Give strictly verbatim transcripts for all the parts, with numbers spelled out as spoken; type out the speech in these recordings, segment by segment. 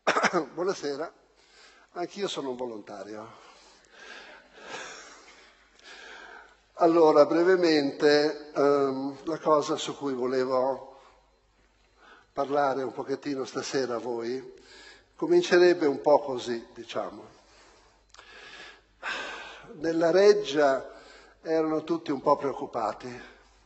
Buonasera, anch'io sono un volontario. Allora, brevemente, ehm, la cosa su cui volevo parlare un pochettino stasera a voi comincerebbe un po' così, diciamo. Nella reggia erano tutti un po' preoccupati.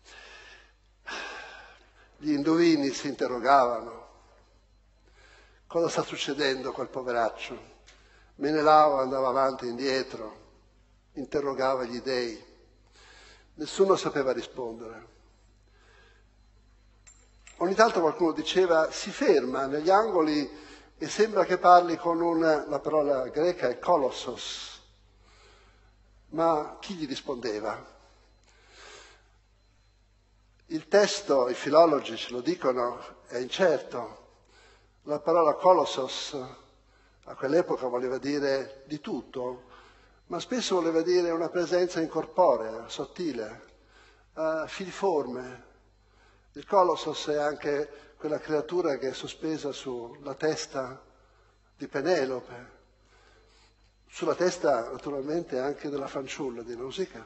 Gli indovini si interrogavano. Cosa sta succedendo a quel poveraccio? Menelao andava avanti e indietro, interrogava gli dei. Nessuno sapeva rispondere. Ogni tanto qualcuno diceva, si ferma negli angoli e sembra che parli con un, la parola greca è kolossos. Ma chi gli rispondeva? Il testo, i filologi ce lo dicono, è incerto. La parola kolossos a quell'epoca voleva dire di tutto, ma spesso voleva dire una presenza incorporea, sottile, uh, filiforme. Il kolossos è anche quella creatura che è sospesa sulla testa di Penelope, sulla testa naturalmente anche della fanciulla di Nausicaa.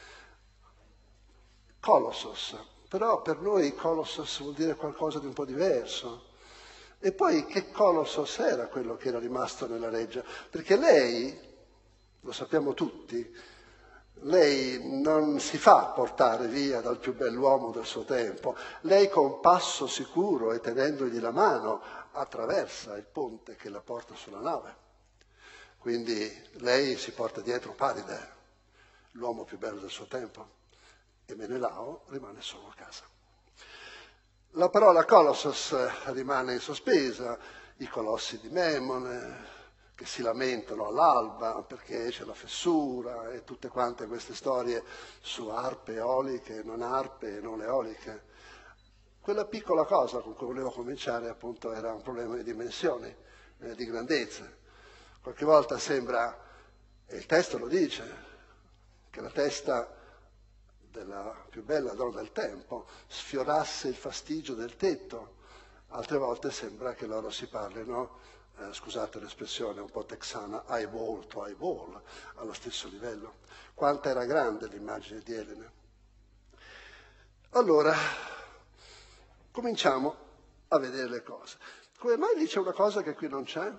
Kolossos, però per noi kolossos vuol dire qualcosa di un po' diverso. E poi che kolossos era quello che era rimasto nella reggia? Perché lei, lo sappiamo tutti, lei non si fa portare via dal più bell'uomo del suo tempo. Lei con passo sicuro e tenendogli la mano attraversa il ponte che la porta sulla nave. Quindi lei si porta dietro Paride, l'uomo più bello del suo tempo, e Menelao rimane solo a casa. La parola kolossos rimane in sospesa, i colossi di Memone che si lamentano all'alba perché c'è la fessura e tutte quante queste storie su arpe eoliche, non arpe e non eoliche. Quella piccola cosa con cui volevo cominciare appunto era un problema di dimensioni, eh, di grandezze. Qualche volta sembra, e il testo lo dice, che la testa della più bella donna del tempo sfiorasse il fastigio del tetto. Altre volte sembra che loro si parlino, eh, scusate l'espressione un po' texana, eyeball to eyeball, allo stesso livello. Quanta era grande l'immagine di Elena. Allora, cominciamo a vedere le cose. Come mai dice una cosa che qui non c'è?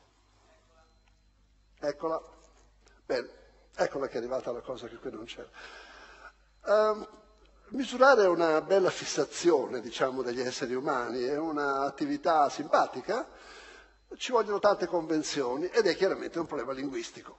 Eccola. Bene, eccola che è arrivata la cosa che qui non c'è. Uh, misurare è una bella fissazione, diciamo, degli esseri umani, è un'attività simpatica, ci vogliono tante convenzioni ed è chiaramente un problema linguistico.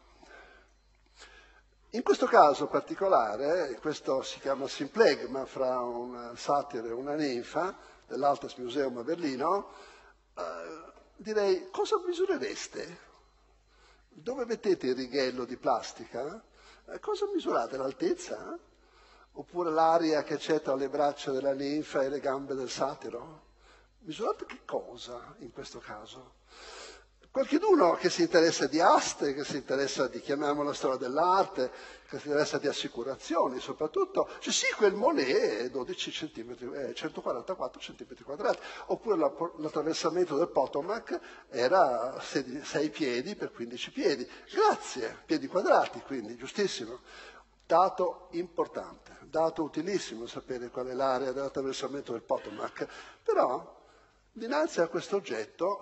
In questo caso particolare, questo si chiama simplegma fra un satiro e una ninfa dell'Altes Museum a Berlino, uh, direi cosa misurereste? Dove mettete il righello di plastica? Eh, cosa misurate? L'altezza? Oppure l'aria che c'è tra le braccia della ninfa e le gambe del satiro? Misurate che cosa in questo caso? Qualcheduno che si interessa di aste, che si interessa di, chiamiamola, storia dell'arte, che si interessa di assicurazioni soprattutto, cioè sì, quel Monet è dodici centimetri, è centoquarantaquattro centimetri quadrati, oppure la, l'attraversamento del Potomac era sei piedi per quindici piedi. Grazie, piedi quadrati, quindi, giustissimo. Dato importante, dato utilissimo sapere qual è l'area dell'attraversamento del Potomac, però dinanzi a questo oggetto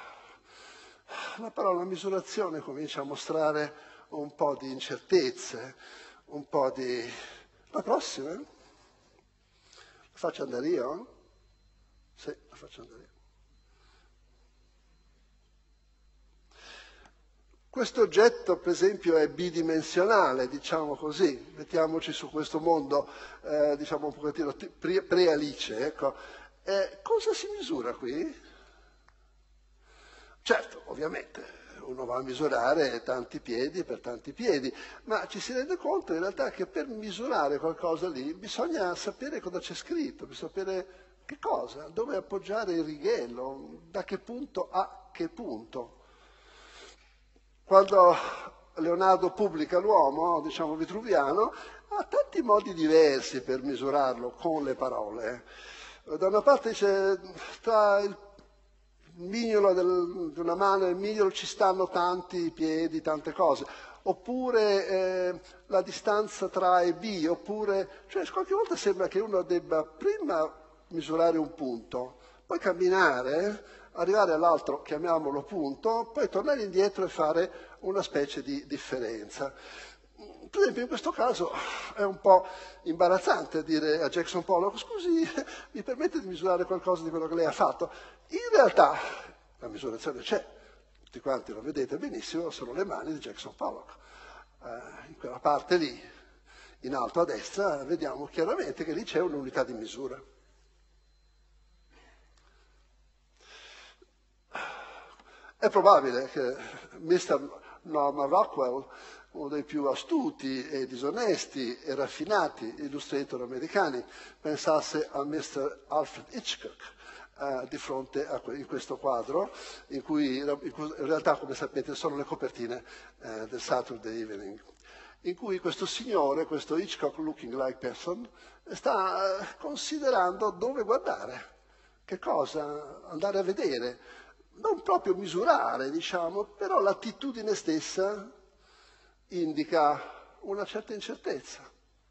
la parola misurazione comincia a mostrare un po' di incertezze, un po' di... La prossima? La faccio andare io? Sì, la faccio andare io. Questo oggetto, per esempio, è bidimensionale, diciamo così, mettiamoci su questo mondo, eh, diciamo un pochettino pre-Alice, ecco. Eh, cosa si misura qui? Certo, ovviamente, uno va a misurare tanti piedi per tanti piedi, ma ci si rende conto in realtà che per misurare qualcosa lì bisogna sapere cosa c'è scritto, bisogna sapere che cosa, dove appoggiare il righello, da che punto a che punto. Quando Leonardo pubblica l'uomo, diciamo vitruviano, ha tanti modi diversi per misurarlo con le parole. Da una parte dice tra il mignolo del, di una mano e il mignolo ci stanno tanti piedi, tante cose, oppure eh, la distanza tra A e B, oppure, cioè qualche volta sembra che uno debba prima misurare un punto, poi camminare, arrivare all'altro, chiamiamolo punto, poi tornare indietro e fare una specie di differenza. Per esempio in questo caso è un po' imbarazzante dire a Jackson Pollock: scusi, mi permette di misurare qualcosa di quello che lei ha fatto? In realtà la misurazione c'è, tutti quanti lo vedete benissimo, sono le mani di Jackson Pollock. Eh, in quella parte lì, in alto a destra, vediamo chiaramente che lì c'è un'unità di misura. È probabile che mister Norman Rockwell, uno dei più astuti e disonesti e raffinati illustrator americani, pensasse a mister Alfred Hitchcock eh, di fronte a que- in questo quadro, in cui, in cui in realtà, come sapete, sono le copertine eh, del Saturday Evening, in cui questo signore, questo Hitchcock looking like person, sta eh, considerando dove guardare, che cosa andare a vedere, non proprio misurare, diciamo, però l'attitudine stessa indica una certa incertezza.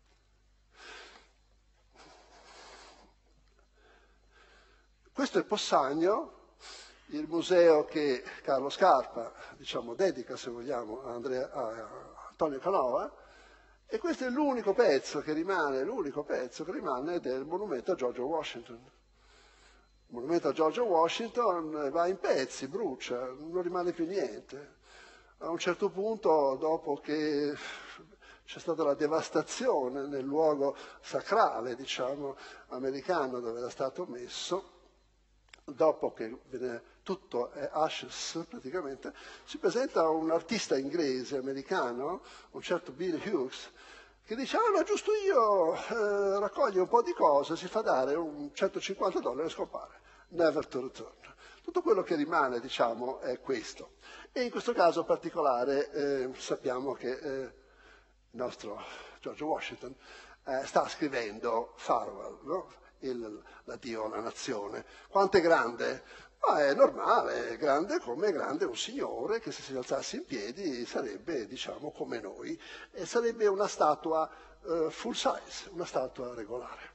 Questo è Possagno, il museo che Carlo Scarpa, diciamo, dedica, se vogliamo, a, Andrea, a Antonio Canova, e questo è l'unico pezzo che rimane, l'unico pezzo che rimane del monumento a George Washington. Il monumento a George Washington va in pezzi, brucia, non rimane più niente. A un certo punto, dopo che c'è stata la devastazione nel luogo sacrale, diciamo, americano dove era stato messo, dopo che tutto è ashes praticamente, si presenta un artista inglese, americano, un certo Bill Hughes, che dice: ah no, giusto io, eh, raccoglie un po' di cose, si fa dare un centocinquanta dollari e scompare. Never to return. Tutto quello che rimane, diciamo, è questo. E in questo caso particolare eh, sappiamo che eh, il nostro George Washington eh, sta scrivendo Farewell, no? Il, l'addio alla nazione. Quanto è grande? Ma è normale, è grande come è grande un signore che se si alzasse in piedi sarebbe, diciamo, come noi, e sarebbe una statua uh, full size, una statua regolare.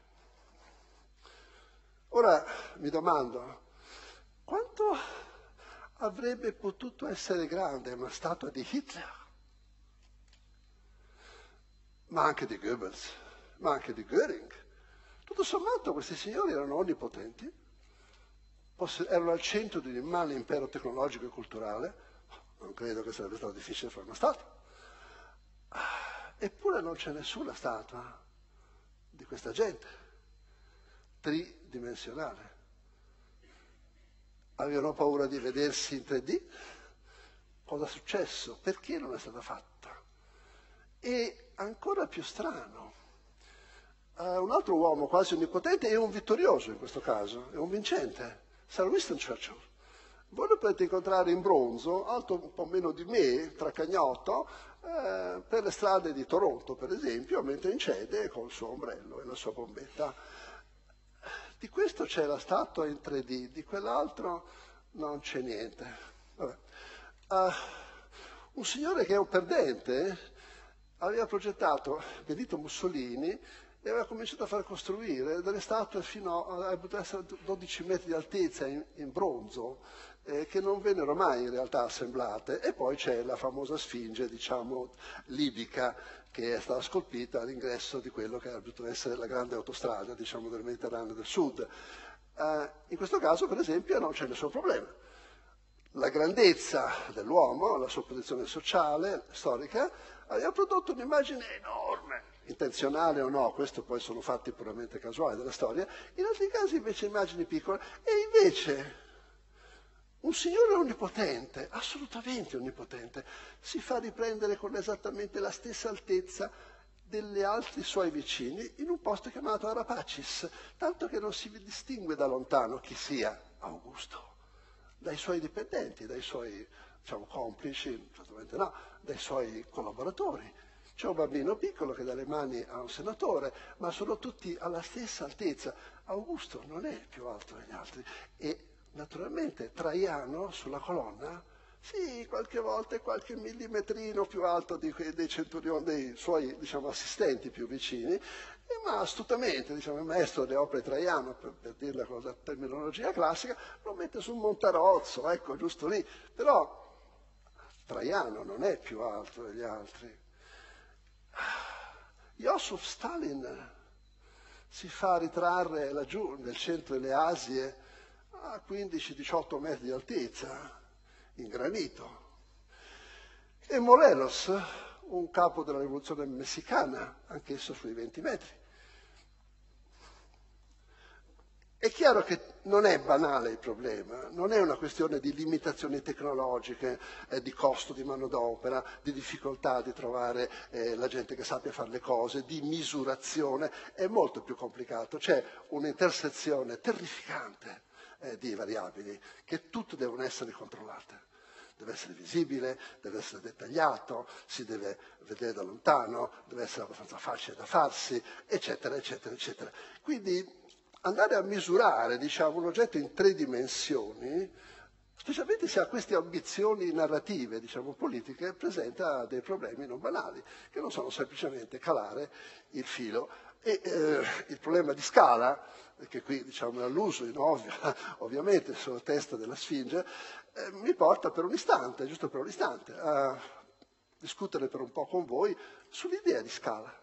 Ora mi domando, quanto avrebbe potuto essere grande una statua di Hitler? Ma anche di Goebbels, ma anche di Göring. Tutto sommato questi signori erano onnipotenti, erano al centro di un immane impero tecnologico e culturale, non credo che sarebbe stato difficile fare una statua. Eppure non c'è nessuna statua di questa gente, tridimensionale. Avevano paura di vedersi in tre D? Cosa è successo? Perché non è stata fatta? E ancora più strano, uh, un altro uomo quasi onnipotente e un vittorioso in questo caso, è un vincente, Sir Winston Churchill. Voi lo potete incontrare in bronzo, alto un po' meno di me, tracagnotto, eh, per le strade di Toronto, per esempio, mentre incede col suo ombrello e la sua bombetta. Di questo c'è la statua in tre D, di quell'altro non c'è niente. Vabbè. Uh, un signore che è un perdente aveva progettato Benito Mussolini e aveva cominciato a far costruire delle statue fino a, a essere dodici metri di altezza in, in bronzo, eh, che non vennero mai in realtà assemblate. E poi c'è la famosa Sfinge, diciamo, libica, che è stata scolpita all'ingresso di quello che avrebbe potuto essere la grande autostrada, diciamo, del Mediterraneo del Sud. Eh, in questo caso, per esempio, non c'è nessun problema. La grandezza dell'uomo, la sua posizione sociale, storica, aveva prodotto un'immagine enorme, intenzionale o no, questo poi sono fatti puramente casuali della storia, in altri casi invece immagini piccole, e invece un signore onnipotente, assolutamente onnipotente, si fa riprendere con esattamente la stessa altezza degli altri suoi vicini in un posto chiamato Arapacis, tanto che non si distingue da lontano chi sia Augusto, dai suoi dipendenti, dai suoi, diciamo, complici, certamente no, dai suoi collaboratori. C'è un bambino piccolo che dà le mani a un senatore, ma sono tutti alla stessa altezza. Augusto non è più alto degli altri e Naturalmente Traiano sulla colonna, sì, qualche volta qualche millimetrino più alto di quei, dei centurioni, dei suoi diciamo, assistenti più vicini, ma astutamente, diciamo, il maestro delle opere Traiano, per, per dirla con la terminologia classica, lo mette sul montarozzo, ecco, giusto lì. Però Traiano non è più alto degli altri. Joseph Stalin si fa ritrarre laggiù, nel centro delle Asie, a quindici diciotto metri di altezza, in granito. E Morelos, un capo della rivoluzione messicana, anch'esso sui venti metri. È chiaro che non è banale il problema, non è una questione di limitazioni tecnologiche, eh, di costo di manodopera, di difficoltà di trovare eh, la gente che sappia fare le cose, di misurazione, è molto più complicato. C'è un'intersezione terrificante eh, di variabili che tutte devono essere controllate. Deve essere visibile, deve essere dettagliato, si deve vedere da lontano, deve essere abbastanza facile da farsi, eccetera, eccetera, eccetera. Quindi andare a misurare, diciamo, un oggetto in tre dimensioni, specialmente se ha queste ambizioni narrative, diciamo, politiche, presenta dei problemi non banali, che non sono semplicemente calare il filo. E eh, il problema di scala, che qui diciamo è all'uso in ovvio, ovviamente sulla testa della Sfinge, eh, mi porta per un istante, giusto per un istante, a discutere per un po' con voi sull'idea di scala.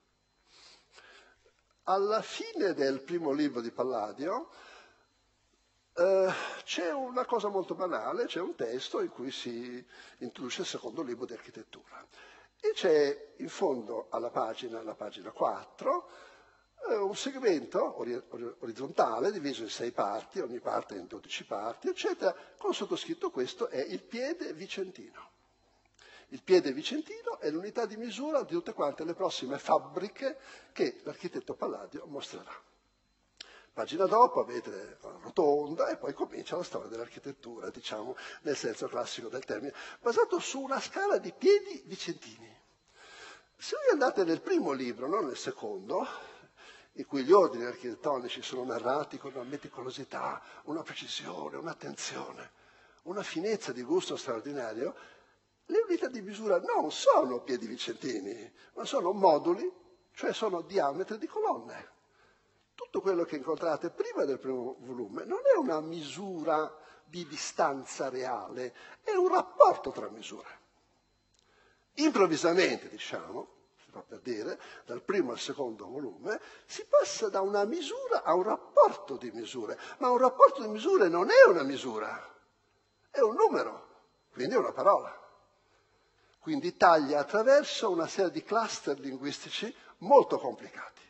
Alla fine del primo libro di Palladio eh, c'è una cosa molto banale, c'è un testo in cui si introduce il secondo libro di architettura. E c'è in fondo alla pagina, alla pagina quattro, eh, un segmento ori orizzontale diviso in sei parti, ogni parte in dodici parti, eccetera, con sottoscritto questo è il piede vicentino. Il piede vicentino è l'unità di misura di tutte quante le prossime fabbriche che l'architetto Palladio mostrerà. Pagina dopo avete la rotonda e poi comincia la storia dell'architettura, diciamo, nel senso classico del termine, basato su una scala di piedi vicentini. Se voi andate nel primo libro, non nel secondo, in cui gli ordini architettonici sono narrati con una meticolosità, una precisione, un'attenzione, una finezza di gusto straordinario, le unità di misura non sono piedi vicentini, ma sono moduli, cioè sono diametri di colonne. Tutto quello che incontrate prima del primo volume non è una misura di distanza reale, è un rapporto tra misure. Improvvisamente, diciamo, si fa per dire, dal primo al secondo volume, si passa da una misura a un rapporto di misure, ma un rapporto di misure non è una misura, è un numero, quindi è una parola. Quindi taglia attraverso una serie di cluster linguistici molto complicati,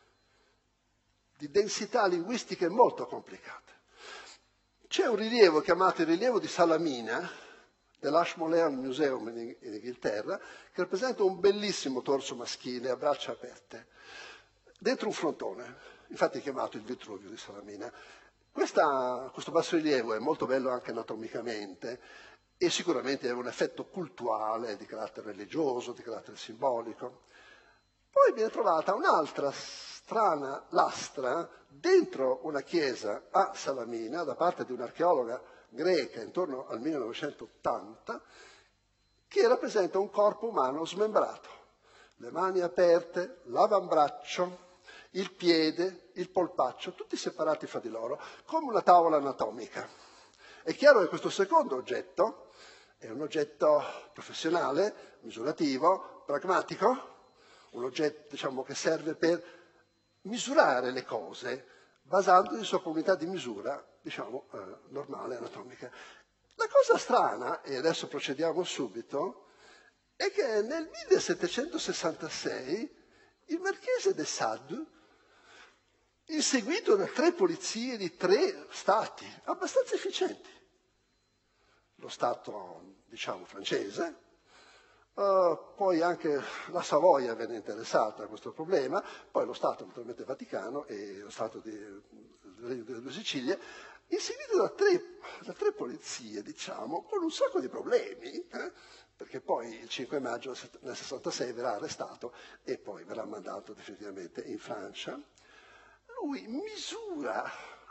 di densità linguistiche molto complicate. C'è un rilievo chiamato il rilievo di Salamina, dell'Ashmolean Museum in, in Inghilterra, che rappresenta un bellissimo torso maschile a braccia aperte, dentro un frontone, infatti è chiamato il Vitruvio di Salamina. Questa, questo bassorilievo è molto bello anche anatomicamente, e sicuramente aveva un effetto cultuale di carattere religioso, di carattere simbolico. Poi viene trovata un'altra strana lastra dentro una chiesa a Salamina da parte di un'archeologa greca intorno al millenovecentottanta che rappresenta un corpo umano smembrato, le mani aperte, l'avambraccio, il piede, il polpaccio, tutti separati fra di loro, come una tavola anatomica. È chiaro che questo secondo oggetto è un oggetto professionale, misurativo, pragmatico, un oggetto diciamo, che serve per misurare le cose basandosi su una unità di misura diciamo, eh, normale, anatomica. La cosa strana, e adesso procediamo subito, è che nel millesettecentosessantasei il marchese de Sade, inseguito da tre polizie di tre stati abbastanza efficienti, lo Stato, diciamo, francese, uh, poi anche la Savoia venne interessata a questo problema, poi lo Stato naturalmente Vaticano e lo Stato di, delle due Sicilie, inseguito da tre, da tre polizie, diciamo, con un sacco di problemi, eh? Perché poi il cinque maggio nel sessantasei verrà arrestato e poi verrà mandato definitivamente in Francia. Lui misura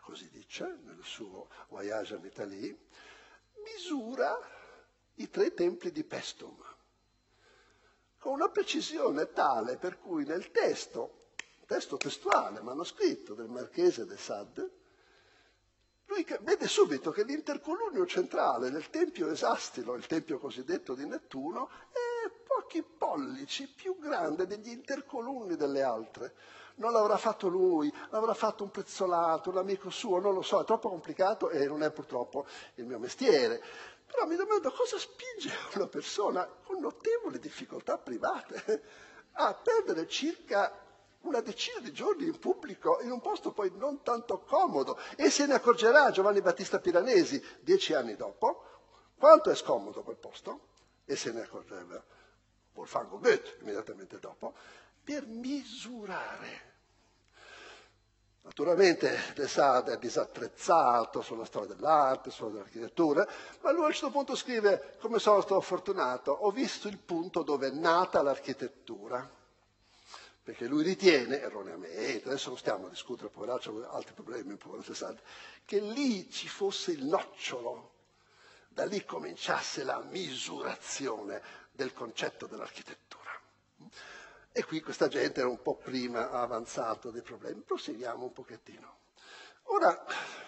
così dice nel suo Voyage en Italie, misura i tre templi di Paestum, con una precisione tale per cui nel testo, testo testuale, manoscritto del Marchese de Sade, lui vede subito che l'intercoluneo centrale del tempio esastilo, il tempio cosiddetto di Nettuno, è pochi pollici più grande degli intercolunni delle altre. Non l'avrà fatto lui, l'avrà fatto un prezzolato, un amico suo, non lo so, è troppo complicato e non è purtroppo il mio mestiere. Però mi domando cosa spinge una persona con notevoli difficoltà private a perdere circa una decina di giorni in pubblico, in un posto poi non tanto comodo, e se ne accorgerà Giovanni Battista Piranesi dieci anni dopo, quanto è scomodo quel posto, e se ne accorgerà Wolfgang Goethe immediatamente dopo, per misurare. Naturalmente De Sade è disapprezzato sulla storia dell'arte, sulla dell'architettura, ma lui a un certo punto scrive: come sono stato fortunato, ho visto il punto dove è nata l'architettura. Perché lui ritiene, erroneamente, adesso non stiamo a discutere, poveraccio, altri problemi, povero Sade, che lì ci fosse il nocciolo, da lì cominciasse la misurazione del concetto dell'architettura. E qui questa gente era un po' prima avanzato dei problemi. Proseguiamo un pochettino. Ora,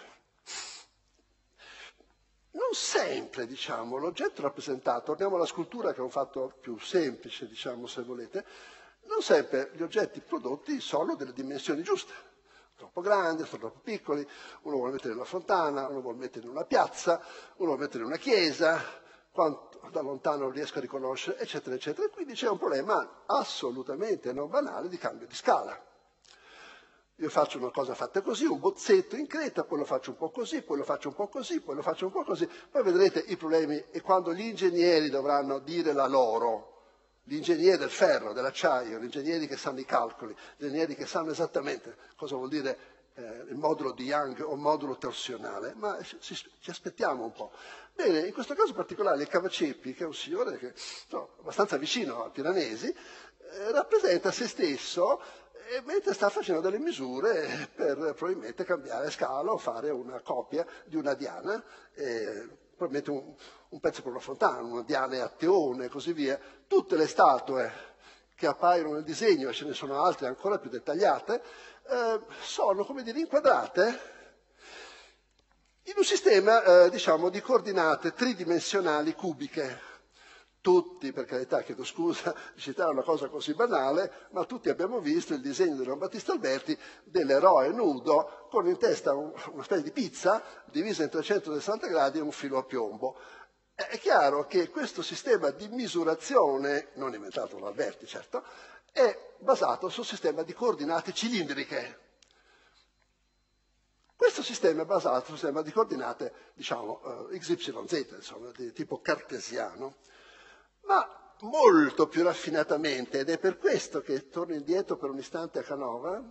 non sempre, diciamo, l'oggetto rappresentato, torniamo alla scultura che è un fatto più semplice, diciamo, se volete, non sempre gli oggetti prodotti sono delle dimensioni giuste. Troppo grandi, sono troppo piccoli, uno vuole mettere in una fontana, uno vuole mettere in una piazza, uno vuole mettere in una chiesa, quanto da lontano non riesco a riconoscere, eccetera, eccetera. E quindi c'è un problema assolutamente non banale di cambio di scala. Io faccio una cosa fatta così, un bozzetto in creta, poi lo faccio un po' così, poi lo faccio un po' così, poi lo faccio un po' così, poi vedrete i problemi e quando gli ingegneri dovranno dire la loro, gli ingegneri del ferro, dell'acciaio, gli ingegneri che sanno i calcoli, gli ingegneri che sanno esattamente cosa vuol dire eh, il modulo di Young o il modulo torsionale, ma ci, ci aspettiamo un po'. Bene, in questo caso particolare il Cavaceppi, che è un signore che, no, abbastanza vicino a Piranesi, eh, rappresenta se stesso e mentre sta facendo delle misure per probabilmente cambiare scala o fare una copia di una diana, eh, probabilmente un, un pezzo per una fontana, una diana a teone e così via. Tutte le statue che appaiono nel disegno, e ce ne sono altre ancora più dettagliate, eh, sono, come dire, inquadrate in un sistema, eh, diciamo, di coordinate tridimensionali cubiche. Tutti, per carità, chiedo scusa di citare una cosa così banale, ma tutti abbiamo visto il disegno di Don Battista Alberti dell'eroe nudo con in testa un, una specie di pizza divisa in trecentosessanta gradi e un filo a piombo. È chiaro che questo sistema di misurazione, non inventato da Alberti certo, è basato sul sistema di coordinate cilindriche. Questo sistema è basato sul sistema di coordinate, diciamo, eh, X Y Z, insomma, di tipo cartesiano. Ma molto più raffinatamente, ed è per questo che torno indietro per un istante a Canova,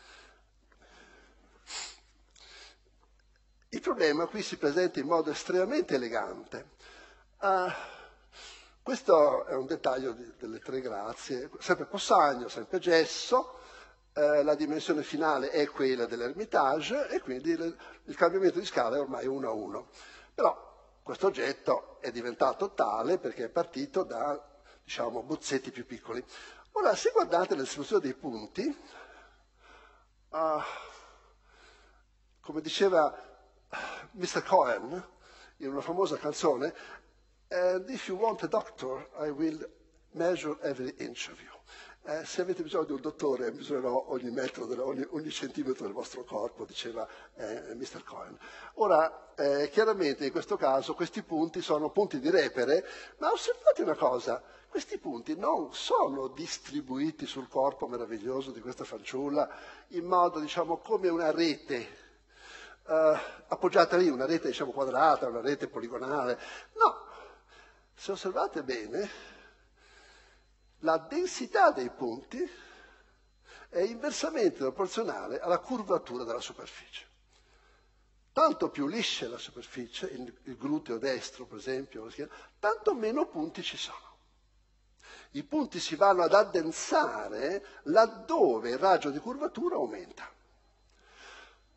il problema qui si presenta in modo estremamente elegante. Uh, questo è un dettaglio di, delle tre grazie, sempre Possagno, sempre gesso, eh, la dimensione finale è quella dell'Ermitage e quindi le, il cambiamento di scala è ormai uno a uno. Però questo oggetto è diventato tale perché è partito da, diciamo, bozzetti più piccoli. Ora, se guardate la distribuzione dei punti, uh, come diceva mister Cohen in una famosa canzone, and if you want a doctor, I will measure every inch of you. Eh, se avete bisogno di un dottore, misurerò ogni metro, della, ogni, ogni centimetro del vostro corpo, diceva eh, mister Cohen. Ora, eh, chiaramente in questo caso questi punti sono punti di repere, ma osservate una cosa, questi punti non sono distribuiti sul corpo meraviglioso di questa fanciulla in modo, diciamo, come una rete, eh, appoggiata lì, una rete, diciamo, quadrata, una rete poligonale. No, se osservate bene, la densità dei punti è inversamente proporzionale alla curvatura della superficie. Tanto più liscia è la superficie, il, il gluteo destro per esempio, tanto meno punti ci sono. I punti si vanno ad addensare laddove il raggio di curvatura aumenta.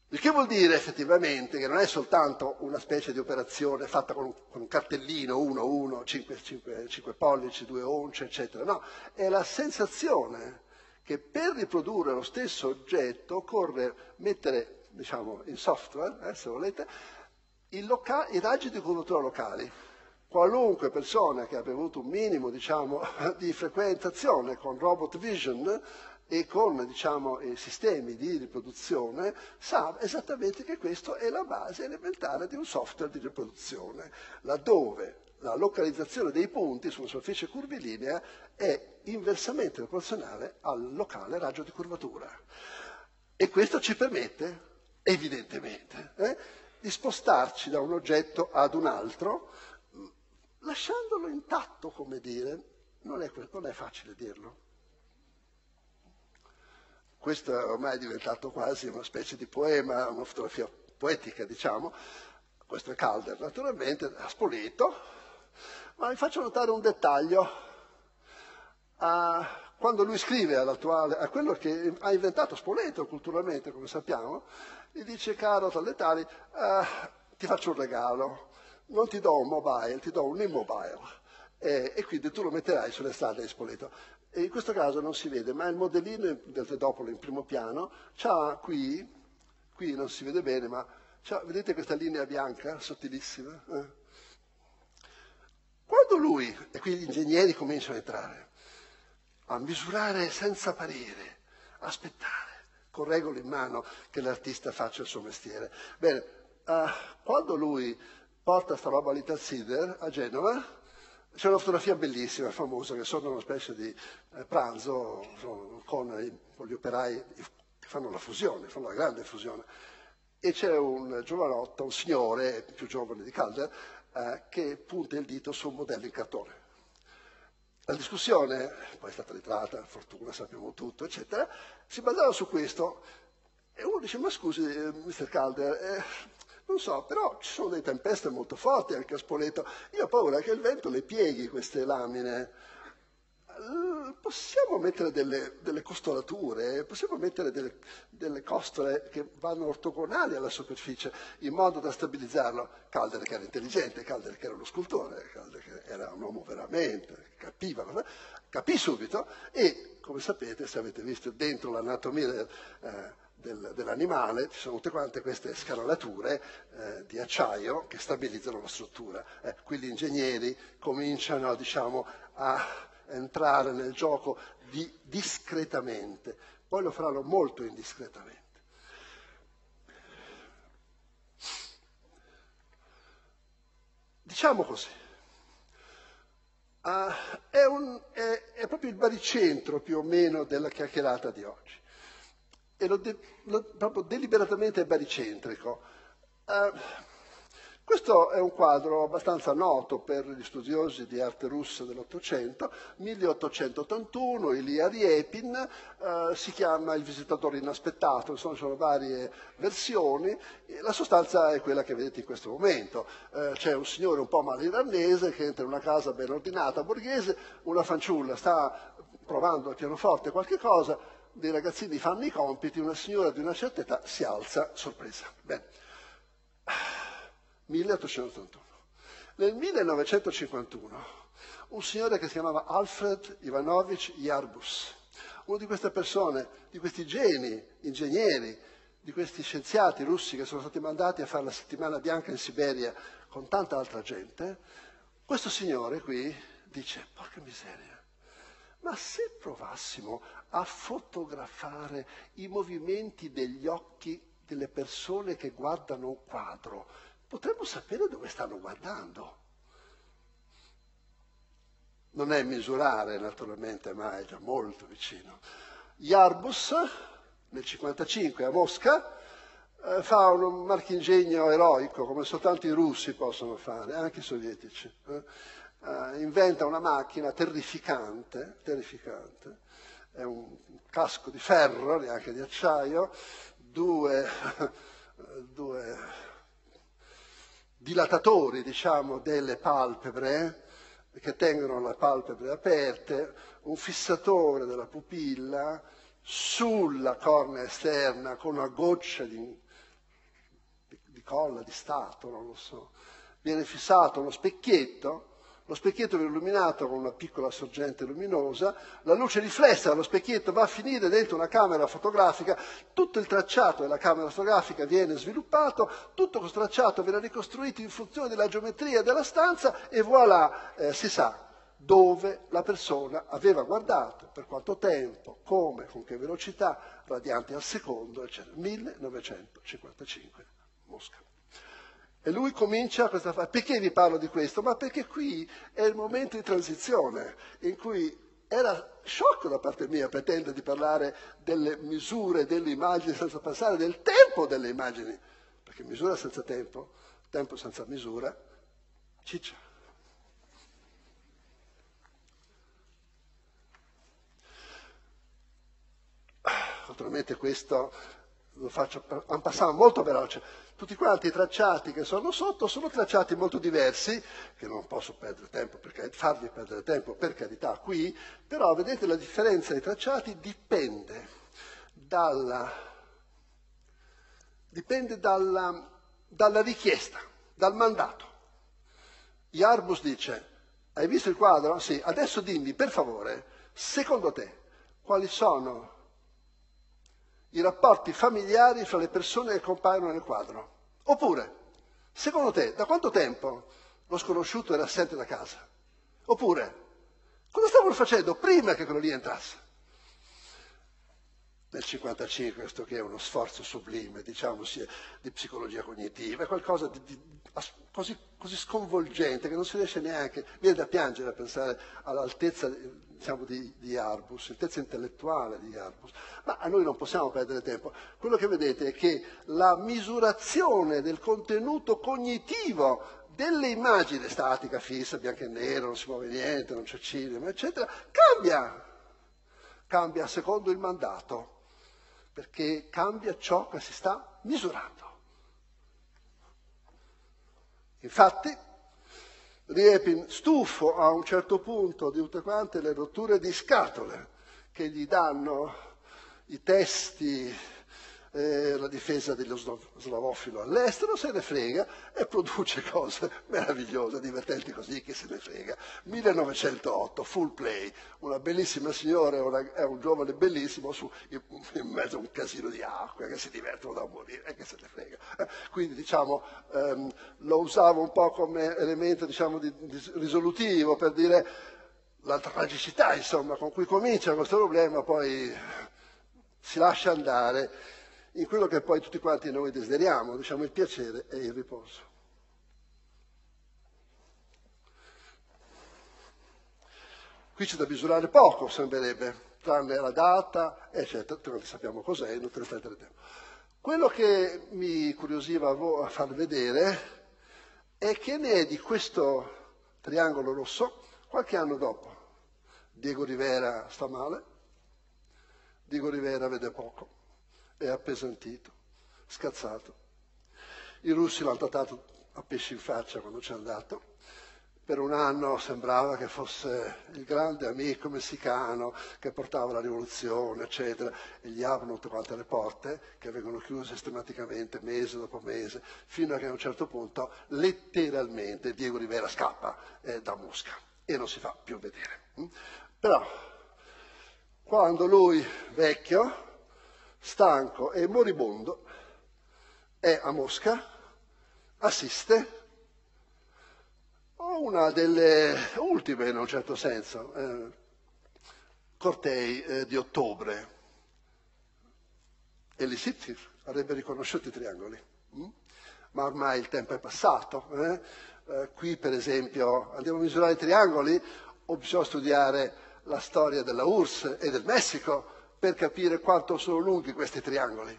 Il che vuol dire effettivamente che non è soltanto una specie di operazione fatta con un, con un cartellino, uno, uno, cinque, cinque, cinque pollici, due once, eccetera. No, è la sensazione che per riprodurre lo stesso oggetto occorre mettere, diciamo, in software, eh, se volete, i, loca- i raggi di curvatura locali. Qualunque persona che abbia avuto un minimo, diciamo, di frequentazione con Robot Vision e con, diciamo, i sistemi di riproduzione sa esattamente che questa è la base elementare di un software di riproduzione, laddove la localizzazione dei punti su una superficie curvilinea è inversamente proporzionale al locale raggio di curvatura. E questo ci permette, evidentemente, eh, di spostarci da un oggetto ad un altro, lasciandolo intatto, come dire. Non è, non è facile dirlo. Questo ormai è diventato quasi una specie di poema, una fotografia poetica, diciamo. Questo è Calder, naturalmente, ha Spoleto, ma vi faccio notare un dettaglio. Uh, quando lui scrive all'attuale, a quello che ha inventato Spoleto culturalmente, come sappiamo, gli dice: caro Talletari, uh, ti faccio un regalo, non ti do un mobile, ti do un immobile, e, e quindi tu lo metterai sulle strade di Spoleto. E in questo caso non si vede, ma il modellino del Tedopolo in primo piano c'ha qui, qui non si vede bene, ma vedete questa linea bianca, sottilissima? Eh? Quando lui, e qui gli ingegneri cominciano a entrare, a misurare senza parere, aspettare, con regole in mano, che l'artista faccia il suo mestiere. Bene, uh, quando lui porta sta roba all'Italsider a Genova, c'è una fotografia bellissima, famosa, che sono una specie di eh, pranzo sono, con, i, con gli operai che fanno la fusione, fanno la grande fusione. E c'è un giovanotto, un signore più giovane di Calder, eh, che punta il dito su un modello in cartone. La discussione, poi è stata ritratta, fortuna, sappiamo tutto, eccetera, si basava su questo. E uno dice: ma scusi, eh, mister Calder, eh, non so, però ci sono delle tempeste molto forti anche a Spoleto. Io ho paura che il vento le pieghi queste lamine. Possiamo mettere delle, delle costolature, possiamo mettere delle, delle costole che vanno ortogonali alla superficie in modo da stabilizzarlo. Calder, che era intelligente, Calder, che era uno scultore, Calder, che era un uomo veramente, capiva, capì subito. E, come sapete, se avete visto dentro l'anatomia del, eh, del, dell'animale, ci sono tutte quante queste scanalature eh, di acciaio che stabilizzano la struttura. Eh, qui gli ingegneri cominciano, diciamo, a entrare nel gioco di, discretamente, poi lo faranno molto indiscretamente. Diciamo così, uh, è, un, è, è proprio il baricentro più o meno della chiacchierata di oggi, e lo, de, lo proprio deliberatamente è baricentrico. Uh, Questo è un quadro abbastanza noto per gli studiosi di arte russa dell'Ottocento, milleottocentottantuno, Ilya Riepin, eh, si chiama Il visitatore inaspettato, insomma ci sono varie versioni, e la sostanza è quella che vedete in questo momento. Eh, c'è un signore un po' malirannese che entra in una casa ben ordinata, borghese, una fanciulla sta provando al pianoforte qualche cosa, dei ragazzini fanno i compiti, una signora di una certa età si alza, sorpresa. Bene. milleottocentottantuno. Nel millenovecentocinquantuno un signore che si chiamava Alfred Ivanovich Yarbus, uno di queste persone, di questi geni, ingegneri, di questi scienziati russi che sono stati mandati a fare la settimana bianca in Siberia con tanta altra gente, questo signore qui dice: porca miseria, ma se provassimo a fotografare i movimenti degli occhi delle persone che guardano un quadro, potremmo sapere dove stanno guardando. Non è misurare, naturalmente, ma è già molto vicino. Yarbus, nel cinquantacinque a Mosca, eh, fa un marchingegno eroico, come soltanto i russi possono fare, anche i sovietici. Eh? Eh, inventa una macchina terrificante, terrificante, è un casco di ferro, neanche di acciaio, due... due dilatatori, diciamo, delle palpebre, che tengono le palpebre aperte, un fissatore della pupilla sulla cornea esterna con una goccia di, di colla, di Stato, non lo so. Viene fissato uno specchietto, lo specchietto viene illuminato con una piccola sorgente luminosa, la luce riflessa dallo specchietto va a finire dentro una camera fotografica, tutto il tracciato della camera fotografica viene sviluppato, tutto questo tracciato viene ricostruito in funzione della geometria della stanza e voilà, eh, si sa dove la persona aveva guardato, per quanto tempo, come, con che velocità, radianti al secondo, eccetera. millenovecentocinquantacinque, Mosca. E lui comincia questa fase. Perché vi parlo di questo? Ma perché qui è il momento di transizione in cui era sciocco da parte mia pretendere di parlare delle misure, delle immagini senza passare del tempo delle immagini. Perché misura senza tempo, tempo senza misura, ciccia. Naturalmente questo lo faccio per un passaggio molto veloce. Tutti quanti i tracciati che sono sotto sono tracciati molto diversi, che non posso perdere tempo per farvi perdere tempo, per carità, qui, però vedete la differenza dei tracciati dipende dalla, dipende dalla, dalla richiesta, dal mandato. Iarbus dice, hai visto il quadro? Sì, adesso dimmi, per favore, secondo te, quali sono i rapporti familiari fra le persone che compaiono nel quadro? Oppure, secondo te, da quanto tempo lo sconosciuto era assente da casa? Oppure, cosa stavano facendo prima che quello lì entrasse? Nel cinquantacinque, questo che è uno sforzo sublime, diciamo, sia di psicologia cognitiva, è qualcosa di, di così, così sconvolgente che non si riesce neanche, viene da piangere a pensare all'altezza, diciamo, di, di Iarbus, l'altezza intellettuale di Iarbus. Ma a noi non possiamo perdere tempo. Quello che vedete è che la misurazione del contenuto cognitivo delle immagini, statica, fissa, bianco e nero, non si muove niente, non c'è cinema, eccetera, cambia. Cambia secondo il mandato, perché cambia ciò che si sta misurando. Infatti, Riepin, stufo a un certo punto di tutte quante le rotture di scatole che gli danno i testi, eh, la difesa dello slavofilo all'estero, se ne frega e produce cose meravigliose, divertenti così, che se ne frega. millenovecentootto, Full Play, una bellissima signora e, una, e un giovane bellissimo su, in, in mezzo a un casino di acqua che si divertono da morire e che se ne frega. Eh, quindi diciamo ehm, lo usavo un po' come elemento, diciamo, di, di risolutivo per dire la tragicità, insomma, con cui comincia questo problema, poi si lascia andare in quello che poi tutti quanti noi desideriamo, diciamo il piacere e il riposo. Qui c'è da misurare poco, sembrerebbe, tranne la data, eccetera, tutti sappiamo cos'è, non te ne perdere tempo. Quello che mi curiosiva a far vedere è che ne è di questo triangolo rosso qualche anno dopo. Diego Rivera sta male, Diego Rivera vede poco, è appesantito, scazzato. I russi l'hanno trattato a pesci in faccia quando c'è andato. Per un anno sembrava che fosse il grande amico messicano che portava la rivoluzione, eccetera, e gli aprono tutte quante le porte, che vengono chiuse sistematicamente mese dopo mese, fino a che a un certo punto, letteralmente, Diego Rivera scappa eh, da Mosca e non si fa più vedere. Però, quando lui, vecchio, stanco e moribondo, è a Mosca, assiste a una delle ultime, in un certo senso, eh, cortei eh, di ottobre. E lì sì, avrebbe riconosciuto i triangoli. Mm? Ma ormai il tempo è passato. Eh? Eh, qui, per esempio, andiamo a misurare i triangoli o bisogna studiare la storia della U R S S e del Messico per capire quanto sono lunghi questi triangoli?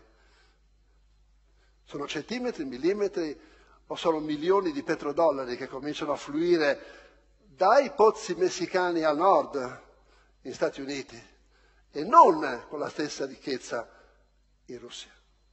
Sono centimetri, millimetri o sono milioni di petrodollari che cominciano a fluire dai pozzi messicani al nord, negli Stati Uniti, e non con la stessa ricchezza in Russia?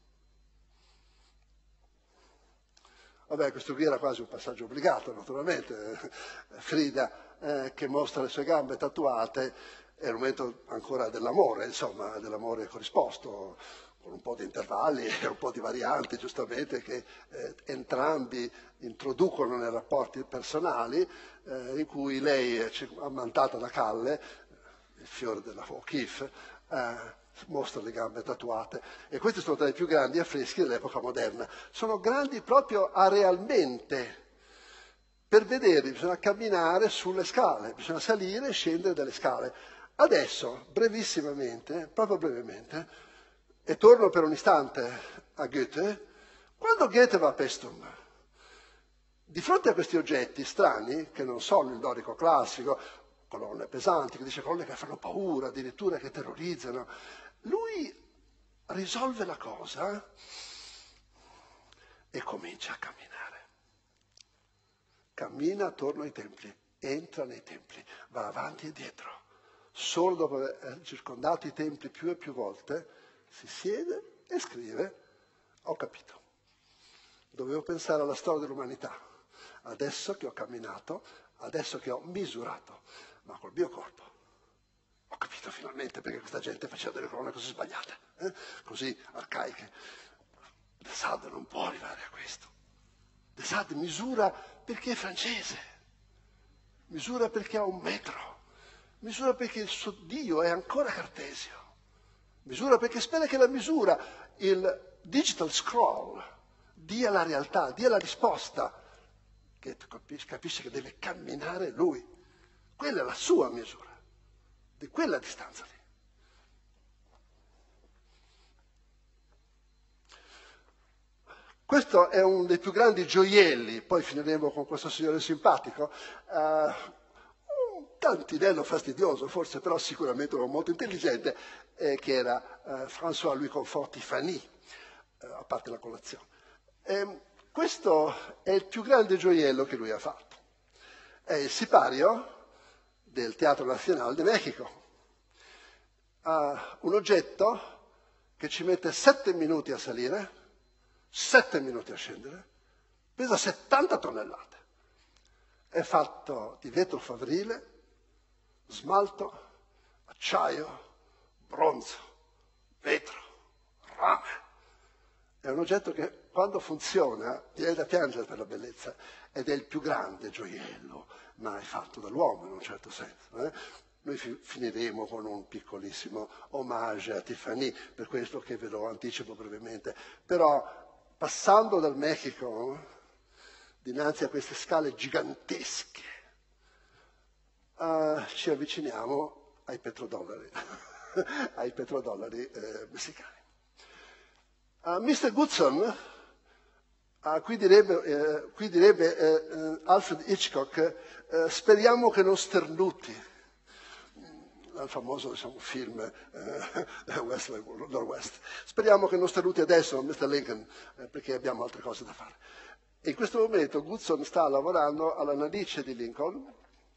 Vabbè, questo qui era quasi un passaggio obbligato, naturalmente. Frida, eh, che mostra le sue gambe tatuate, è il momento ancora dell'amore, insomma, dell'amore corrisposto, con un po' di intervalli e un po' di varianti, giustamente, che eh, entrambi introducono nei rapporti personali, eh, in cui lei è ammantata da Calle, il fiore della O'Keeffe, eh, mostra le gambe tatuate, e questi sono tra i più grandi affreschi dell'epoca moderna. Sono grandi proprio arealmente. Per vederli bisogna camminare sulle scale, bisogna salire e scendere dalle scale. Adesso, brevissimamente, proprio brevemente, e torno per un istante a Goethe, quando Goethe va a Paestum, di fronte a questi oggetti strani, che non sono il dorico classico, colonne pesanti, che dice colonne che fanno paura, addirittura che terrorizzano, lui risolve la cosa e comincia a camminare. Cammina attorno ai templi, entra nei templi, va avanti e dietro. Solo dopo aver circondato i templi più e più volte, si siede e scrive: ho capito. Dovevo pensare alla storia dell'umanità. Adesso che ho camminato, adesso che ho misurato, ma col mio corpo, ho capito finalmente perché questa gente faceva delle colonne così sbagliate, eh? così arcaiche. De Sade non può arrivare a questo. De Sade misura perché è francese, misura perché ha un metro, misura perché il suo Dio è ancora cartesio, misura perché spera che la misura, il digital scroll, dia la realtà, dia la risposta, che capisce che deve camminare lui. Quella è la sua misura, di quella distanza lì. Questo è uno dei più grandi gioielli, poi finiremo con questo signore simpatico, uh, un tantinello fastidioso forse, però sicuramente uno molto intelligente, eh, che era uh, François-Louis Conforti-Fanny, uh, a parte la colazione. E questo è il più grande gioiello che lui ha fatto. È il sipario del Teatro Nacional de México, uh, un oggetto che ci mette sette minuti a salire, sette minuti a scendere, pesa settanta tonnellate, è fatto di vetro fabrile, smalto, acciaio, bronzo, vetro, rame. È un oggetto che quando funziona viene da piangere per la bellezza, ed è il più grande gioiello mai fatto dall'uomo in un certo senso. Eh? Noi fi- finiremo con un piccolissimo omaggio a Tiffany, per questo che ve lo anticipo brevemente, però passando dal Messico, dinanzi a queste scale gigantesche, uh, ci avviciniamo ai petrodollari, ai petrodollari eh, messicani. Uh, mister Goodson, uh, qui direbbe, eh, qui direbbe eh, Alfred Hitchcock, eh, speriamo che non sternuti. Il famoso diciamo, film eh, West, Nord-West. Speriamo che non sternuti adesso, mister Lincoln, eh, perché abbiamo altre cose da fare. E in questo momento Goodson sta lavorando alla narice di Lincoln.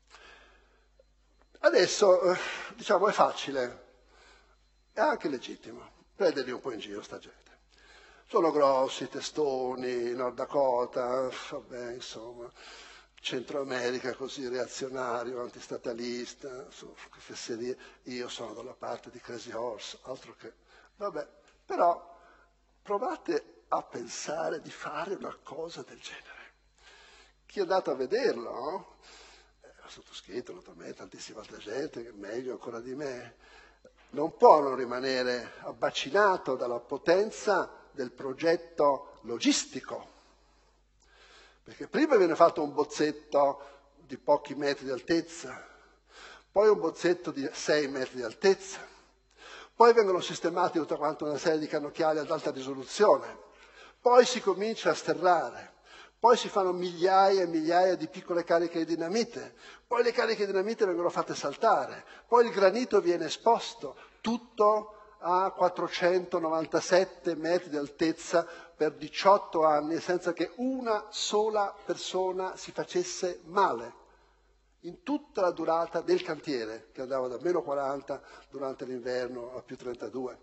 Adesso, eh, diciamo, è facile, è anche legittimo prenderli un po' in giro sta gente. Sono grossi, testoni, Nord Dakota, vabbè, insomma... Centro America così reazionario, antistatalista, su, che fesserie. Io sono dalla parte di Crazy Horse, altro che... Vabbè, però provate a pensare di fare una cosa del genere. Chi è andato a vederlo, no? eh, ho sottoscritto naturalmente tantissima altra gente, che è meglio ancora di me, non può non rimanere abbacinato dalla potenza del progetto logistico. Perché prima viene fatto un bozzetto di pochi metri di altezza, poi un bozzetto di sei metri di altezza, poi vengono sistemati tutta quanta una serie di cannocchiali ad alta risoluzione, poi si comincia a sterrare, poi si fanno migliaia e migliaia di piccole cariche di dinamite, poi le cariche di dinamite vengono fatte saltare, poi il granito viene esposto, tutto a quattrocentonovantasette metri di altezza per diciotto anni senza che una sola persona si facesse male, in tutta la durata del cantiere, che andava da meno quaranta durante l'inverno a più trentadue.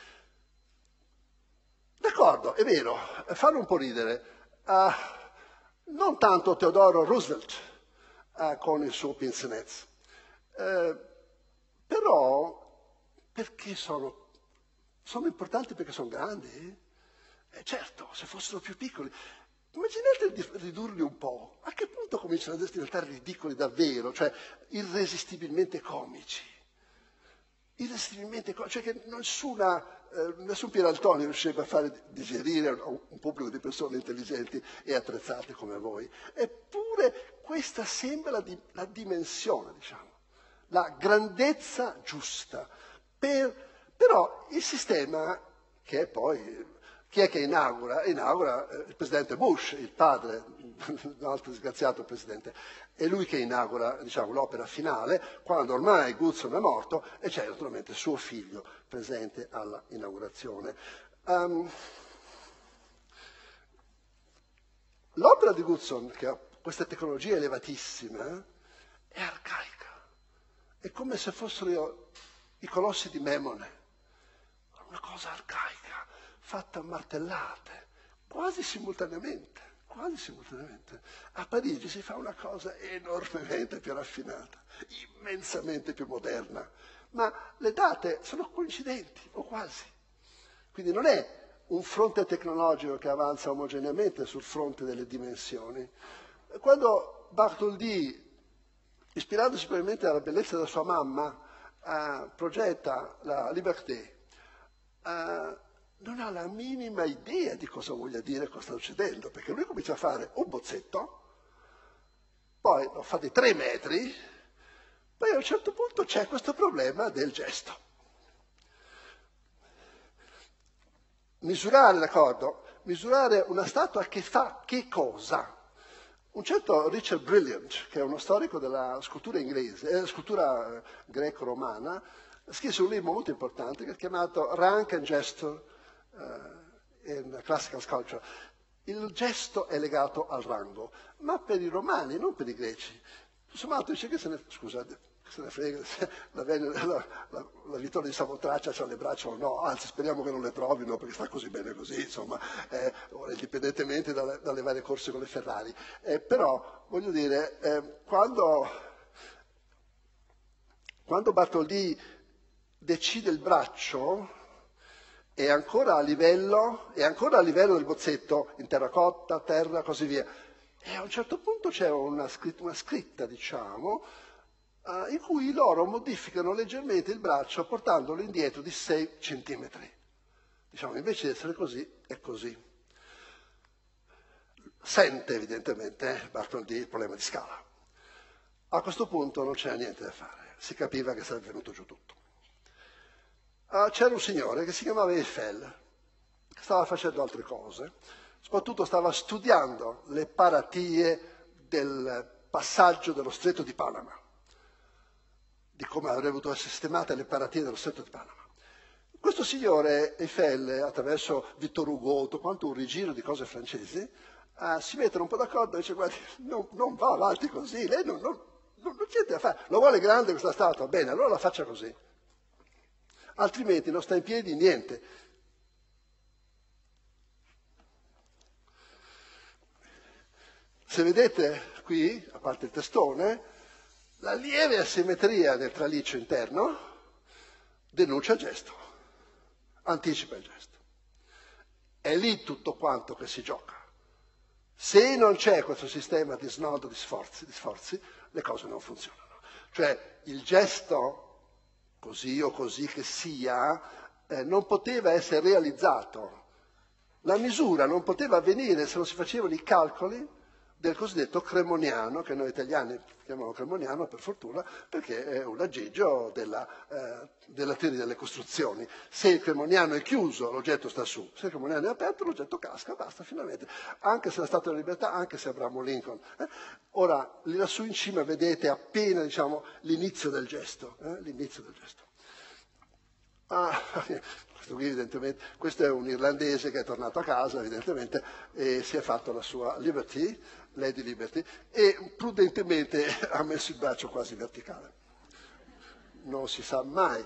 D'accordo, è vero, fanno un po' ridere. Uh, non tanto Teodoro Roosevelt uh, con il suo pince-nez, uh, però perché sono Sono importanti perché sono grandi? Eh, certo, se fossero più piccoli. Immaginate di ridurli un po'. A che punto cominciano a diventare ridicoli davvero, cioè irresistibilmente comici? Irresistibilmente comici, cioè che nessuna, eh, nessun Pierantoni riuscirebbe a fare digerire un, un pubblico di persone intelligenti e attrezzate come voi. Eppure questa sembra la, di, la dimensione, diciamo, la grandezza giusta. Per, però il sistema, che è poi... Chi è che inaugura? Inaugura eh, il presidente Bush, il padre, un altro disgraziato presidente. È lui che inaugura, diciamo, l'opera finale, quando ormai Goodson è morto e c'è naturalmente suo figlio presente alla inaugurazione. Um, l'opera di Goodson, che ha queste tecnologie elevatissime, è arcaica. È come se fossero i colossi di Memone. Una cosa arcaica, fatta a martellate, quasi simultaneamente, quasi simultaneamente. A Parigi si fa una cosa enormemente più raffinata, immensamente più moderna, ma le date sono coincidenti, o quasi. Quindi non è un fronte tecnologico che avanza omogeneamente sul fronte delle dimensioni. Quando Bartholdi, ispirandosi probabilmente alla bellezza della sua mamma, eh, progetta la Liberté, Uh, non ha la minima idea di cosa voglia dire, cosa sta succedendo, perché lui comincia a fare un bozzetto, poi lo fa di tre metri, poi a un certo punto c'è questo problema del gesto. Misurare, d'accordo, misurare una statua che fa che cosa? Un certo Richard Brilliant, che è uno storico della scultura inglese, eh, scultura greco-romana, scrisse un libro molto importante che è chiamato Rank and Gesture uh, in Classical Sculpture. Il gesto è legato al rango, ma per i romani, non per i greci. Sommato dice che se ne, scusate, che se ne frega, se la, la, la, la vittoria di Samotracia c'ha le braccia o no, anzi speriamo che non le trovino perché sta così bene così, insomma, eh, indipendentemente dalle, dalle varie corse con le Ferrari. Eh, però, voglio dire, eh, quando, quando Bartholdi decide il braccio, è ancora a livello, è ancora a livello del bozzetto, in terracotta, terra, così via. E a un certo punto c'è una scritta, una scritta diciamo, uh, in cui loro modificano leggermente il braccio portandolo indietro di sei centimetri. Diciamo, invece di essere così, è così. Sente evidentemente eh, Bartholdi il problema di scala. A questo punto non c'era niente da fare, si capiva che sarebbe venuto giù tutto. Uh, c'era un signore che si chiamava Eiffel, che stava facendo altre cose, soprattutto stava studiando le paratie del passaggio dello Stretto di Panama, di come avrebbero dovuto essere sistemate le paratie dello Stretto di Panama. Questo signore Eiffel, attraverso Victor Hugo, tutto quanto un rigiro di cose francesi, uh, si mettono un po' d'accordo e dice: guardi, non, non va avanti così, lei non, non, non, non c'è da fare, lo vuole grande questa statua, bene, allora la faccia così. Altrimenti non sta in piedi niente. Se vedete qui, a parte il testone, la lieve asimmetria del traliccio interno denuncia il gesto, anticipa il gesto. È lì tutto quanto che si gioca. Se non c'è questo sistema di snodo di sforzi, di sforzi, le cose non funzionano. Cioè il gesto, così o così che sia, eh, non poteva essere realizzato. La misura non poteva avvenire se non si facevano i calcoli del cosiddetto cremoniano, che noi italiani chiamiamo cremoniano per fortuna, perché è un aggeggio della, eh, della teoria delle costruzioni. Se il cremoniano è chiuso, l'oggetto sta su; se il cremoniano è aperto, l'oggetto casca, basta, finalmente. Anche se la Statua della Libertà, anche se Abramo Lincoln. Eh? Ora, lì lassù in cima vedete appena, diciamo, l'inizio del gesto. Eh? L'inizio del gesto. Ah, questo, qui, evidentemente, questo è un irlandese che è tornato a casa, evidentemente, e si è fatto la sua Liberty, Lady Liberty, e prudentemente ha messo il braccio quasi verticale. Non si sa mai.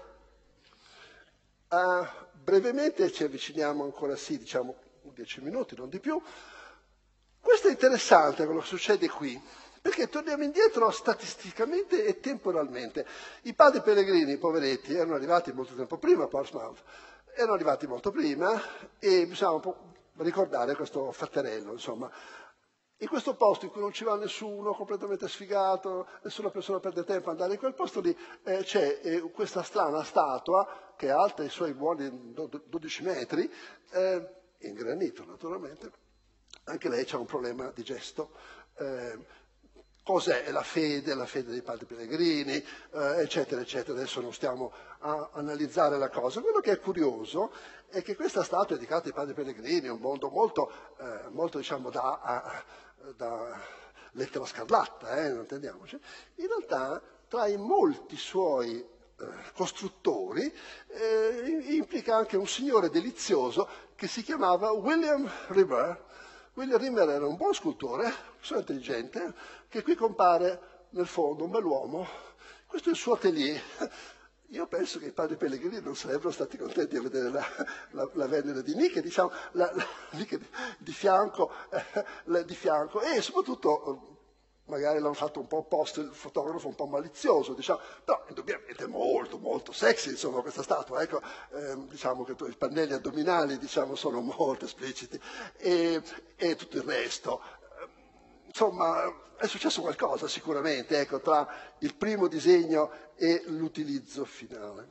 Uh, brevemente ci avviciniamo ancora, sì, diciamo dieci minuti, non di più. Questo è interessante quello che succede qui, perché torniamo indietro statisticamente e temporalmente. I padri pellegrini, poveretti, erano arrivati molto tempo prima a Portsmouth erano arrivati molto prima e bisogna un po' ricordare questo fatterello, insomma. In questo posto in cui non ci va nessuno, completamente sfigato, nessuna persona perde tempo ad andare in quel posto lì, eh, c'è eh, questa strana statua che è alta i suoi buoni dodici metri, eh, in granito naturalmente. Anche lei ha un problema di gesto. Eh, Cos'è la fede, la fede dei padri pellegrini, eh, eccetera, eccetera. Adesso non stiamo a analizzare la cosa. Quello che è curioso è che questa statua è dedicata ai padri pellegrini, è un mondo molto, eh, molto diciamo, da, a, da lettera scarlatta, eh, non intendiamoci. In realtà, tra i molti suoi eh, costruttori, eh, implica anche un signore delizioso che si chiamava William Ribber. William Ribber era un buon scultore, persona intelligente, che qui compare nel fondo, un bell'uomo. Questo è il suo atelier. Io penso che i padri pellegrini non sarebbero stati contenti di vedere la, la, la Venere di Nike, diciamo, la, la, Nike di, di, fianco, eh, di fianco, e soprattutto magari l'hanno fatto un po' post, il fotografo un po' malizioso, diciamo, però indubbiamente molto, molto sexy, insomma, questa statua, ecco, eh, diciamo che i pannelli addominali, diciamo, sono molto espliciti, e, e tutto il resto. Insomma, è successo qualcosa sicuramente, ecco, tra il primo disegno e l'utilizzo finale.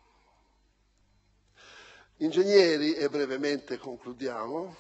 Ingegneri, e brevemente concludiamo,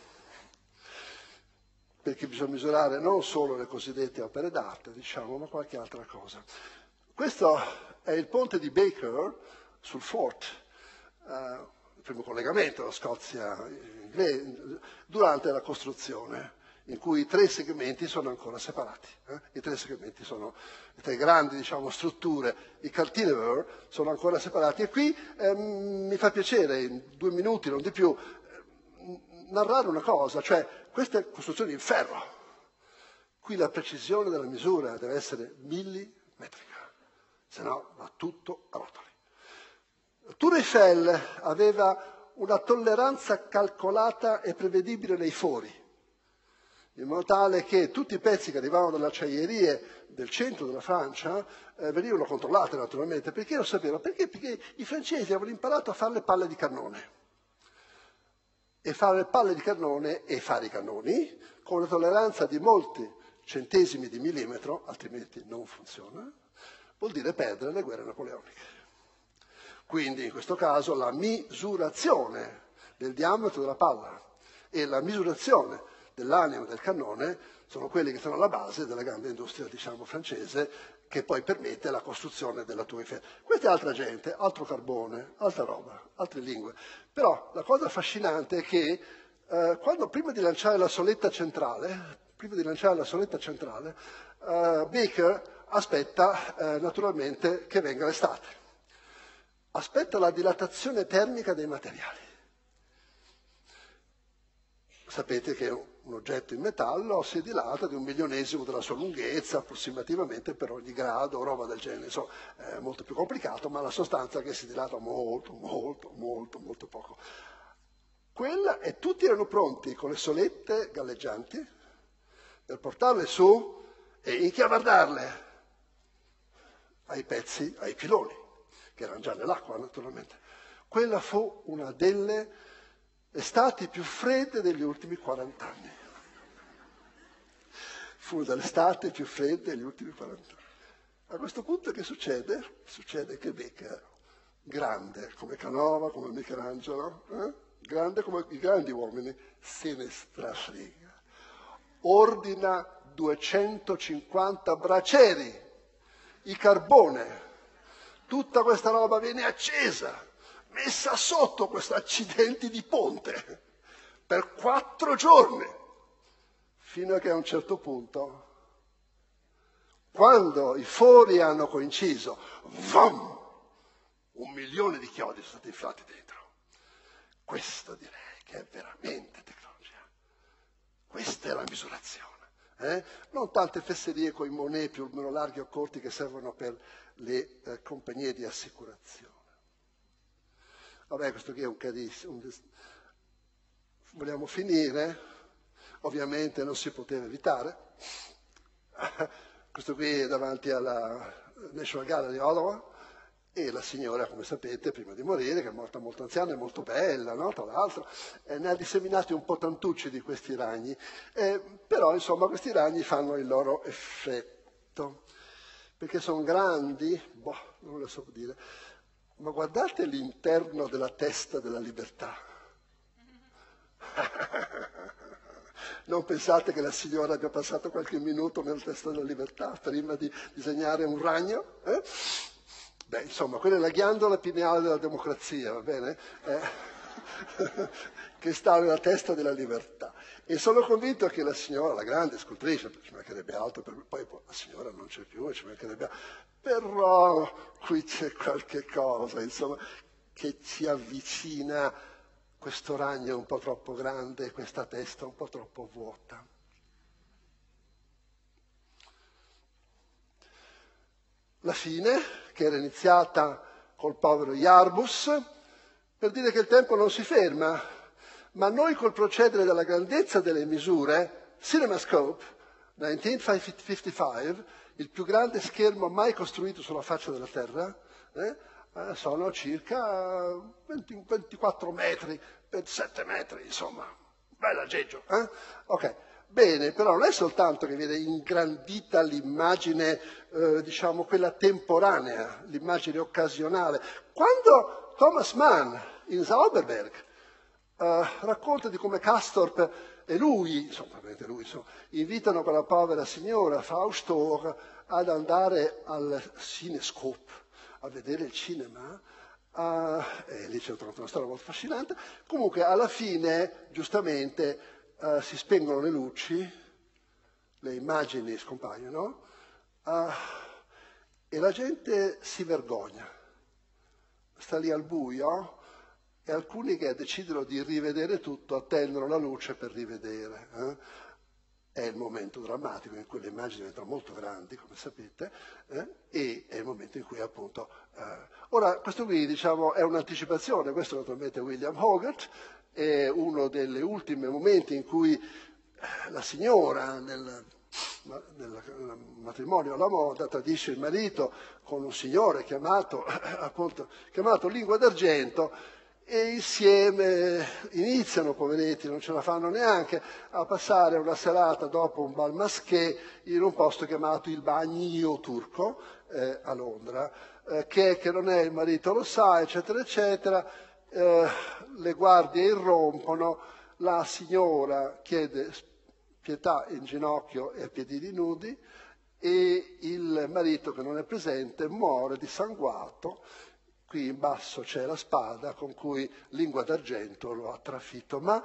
perché bisogna misurare non solo le cosiddette opere d'arte, diciamo, ma qualche altra cosa. Questo è il ponte di Baker sul Fort, eh, il primo collegamento alla Scozia inglese, durante la costruzione, in cui i tre segmenti sono ancora separati. Eh? I tre segmenti sono le tre grandi, diciamo, strutture, i cantilever sono ancora separati. E qui ehm, mi fa piacere, in due minuti, non di più, narrare una cosa, cioè queste costruzioni in ferro, qui la precisione della misura deve essere millimetrica, se no va tutto a rotoli. Tour Eiffel aveva una tolleranza calcolata e prevedibile nei fori, in modo tale che tutti i pezzi che arrivavano dalle acciaierie del centro della Francia eh, venivano controllati naturalmente. Perché lo sapevano? Perché? Perché i francesi avevano imparato a fare le palle di cannone. E fare le palle di cannone e fare i cannoni con una tolleranza di molti centesimi di millimetro, altrimenti non funziona, vuol dire perdere le guerre napoleoniche. Quindi in questo caso la misurazione del diametro della palla e la misurazione dell'anima del cannone sono quelli che sono alla base della grande industria, diciamo, francese, che poi permette la costruzione della Tour Eiffel. Questa è altra gente, altro carbone, altra roba, altre lingue. Però la cosa affascinante è che eh, quando prima di lanciare la soletta centrale, prima di lanciare la soletta centrale, eh, Baker aspetta eh, naturalmente che venga l'estate. Aspetta la dilatazione termica dei materiali. Sapete che un oggetto in metallo si dilata di un milionesimo della sua lunghezza, approssimativamente per ogni grado, roba del genere. Insomma, è molto più complicato, ma la sostanza che si dilata molto, molto, molto, molto poco. Quella, e tutti erano pronti con le solette galleggianti per portarle su e inchiavardarle ai pezzi, ai piloni, che erano già nell'acqua naturalmente. Quella fu una delle estati più fredde degli ultimi quaranta anni. Fu dall'estate più fredde degli ultimi quaranta anni. A questo punto che succede? Succede che Baker, grande come Canova, come Michelangelo, eh? grande come i grandi uomini, se ne strafrega. Ordina duecentocinquanta bracieri, il carbone. Tutta questa roba viene accesa, messa sotto questi accidenti di ponte per quattro giorni, fino a che a un certo punto, quando i fori hanno coinciso, vom, un milione di chiodi sono stati inflati dentro. Questo direi che è veramente tecnologia. Questa è la misurazione. Eh? Non tante fesserie con i moneti più o meno larghi o corti che servono per le eh, compagnie di assicurazione. Vabbè, questo qui è un carissimo. Vogliamo finire? Ovviamente non si poteva evitare. Questo qui è davanti alla National Gallery di Ottawa E la signora, come sapete, prima di morire, che è morta molto anziana e molto bella, no? Tra l'altro, eh, ne ha disseminati un po' tantucci di questi ragni. Eh, però, insomma, questi ragni fanno il loro effetto. Perché sono grandi, boh, non lo so dire, ma guardate l'interno della testa della libertà. Non pensate che la signora abbia passato qualche minuto nella testa della libertà prima di disegnare un ragno? Eh? Beh, insomma, quella è la ghiandola pineale della democrazia, va bene? Eh, che sta nella testa della libertà. E sono convinto che la signora, la grande scultrice, ci mancherebbe altro, per, poi la signora non c'è più, ci mancherebbe altro, però qui c'è qualche cosa, insomma, che ci avvicina questo ragno un po' troppo grande, questa testa un po' troppo vuota. La fine, che era iniziata col povero Iarbus, per dire che il tempo non si ferma, ma noi col procedere della grandezza delle misure, CinemaScope, millenovecentocinquantacinque, il più grande schermo mai costruito sulla faccia della Terra, eh, sono circa venti, ventiquattro metri, ventisette metri, insomma, bella aggeggio. Eh? Ok. Bene, però non è soltanto che viene ingrandita l'immagine, eh, diciamo, quella temporanea, l'immagine occasionale. Quando Thomas Mann, in Zauberberg, eh, racconta di come Castorp e lui, insomma, lui, insomma, invitano quella povera signora, Frau Stohr, ad andare al Cinescope, a vedere il cinema, uh, e lì c'è una storia molto affascinante. Comunque, alla fine, giustamente, Uh, si spengono le luci, le immagini scompaiono uh, e la gente si vergogna, sta lì al buio e alcuni che decidono di rivedere tutto attendono la luce per rivedere. Eh? È il momento drammatico in cui le immagini diventano molto grandi, come sapete, eh? E è il momento in cui appunto... Uh... Ora, questo qui, diciamo, è un'anticipazione, questo naturalmente è William Hogarth, è uno degli ultimi momenti in cui la signora nel, nel matrimonio alla moda tradisce il marito con un signore chiamato, appunto, chiamato Lingua d'Argento e insieme iniziano, poveretti, non ce la fanno neanche, a passare una serata dopo un bal maschè in un posto chiamato il Bagnio Turco eh, a Londra, eh, che, che non è il marito lo sa, eccetera, eccetera. Uh, le guardie irrompono, la signora chiede pietà in ginocchio e a piedini nudi e il marito che non è presente muore dissanguato. Qui in basso c'è la spada con cui Lingua d'Argento lo ha trafitto, ma